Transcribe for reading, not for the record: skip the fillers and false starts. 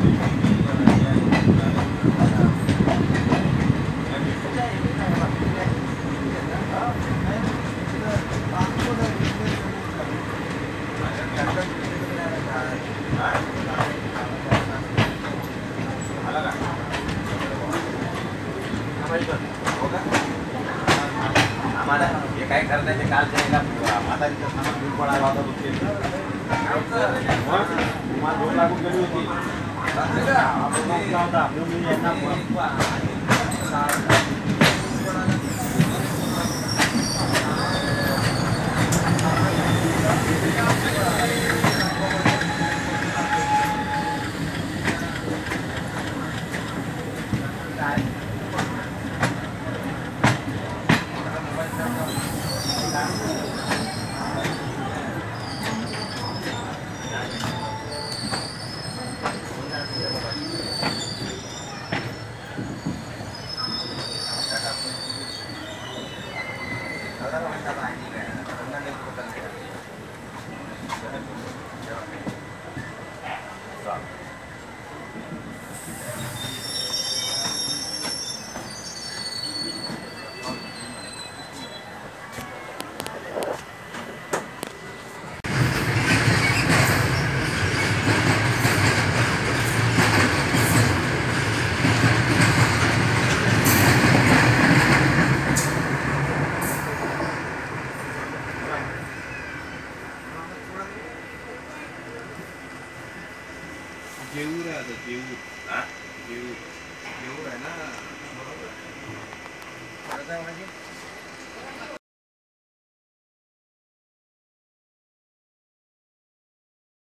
आम्हाला हे काय करण्याचे काल ते एका म्हातारीचं सामान दूध पडायला होता तुम्हाला झोप लागून गेली होती जेऊर आहे आता जेऊर जेऊर जेऊर आहे ना.